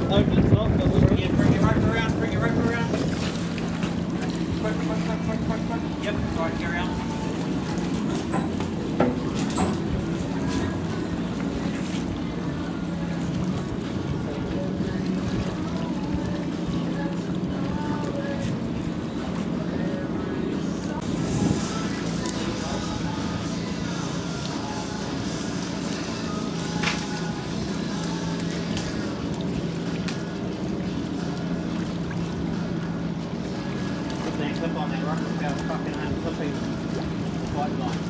over the top, but we're Yeah, bring your rope around, bring your rope around. Quick. Yep, right, carry on. Clip on that rock without fucking clipping the fight line.